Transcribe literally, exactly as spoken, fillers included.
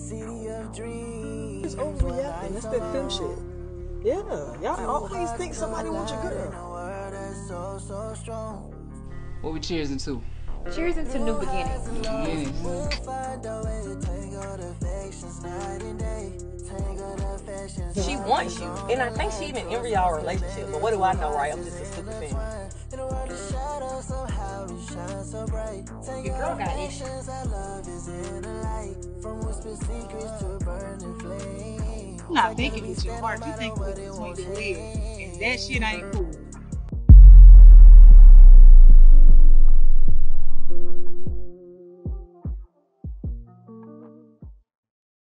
It's overreacting. That's that film shit. Yeah, y'all always think somebody wants your girl. What we cheersing to? Cheersing to new beginnings. New beginnings. She wants you, and I think she even in y'all relationship. But what do I know, right? I'm just a stupid fan. Your girl got issues. You're not thinking with your heart. You think with between the legs, and that shit ain't cool.